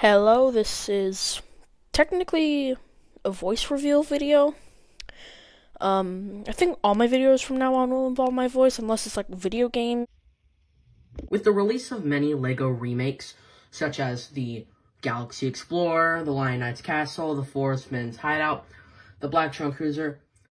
Hello, this is technically a voice reveal video. I think all my videos from now on will involve my voice, unless it's like a video game. With the release of many LEGO remakes, such as the Galaxy Explorer, the Lion Knight's Castle, the Forest Men's Hideout, the Black Trunk Cruiser,